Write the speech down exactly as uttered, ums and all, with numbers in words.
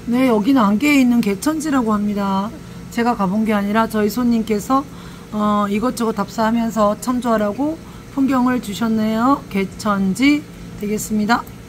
네, 여기는 안개에 있는 개천지라고 합니다. 제가 가본 게 아니라 저희 손님께서 어, 이것저것 답사하면서 참조하라고 풍경을 주셨네요. 개천지 되겠습니다.